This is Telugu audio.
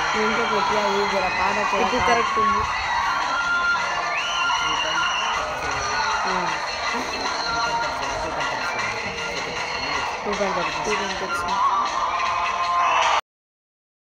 ఇంట్లో పెట్టియా ఈ జర పాట ఇప్పుడు కరెక్ట్ ఉంది. టూ కంటే టూ కంటే వచ్చింది.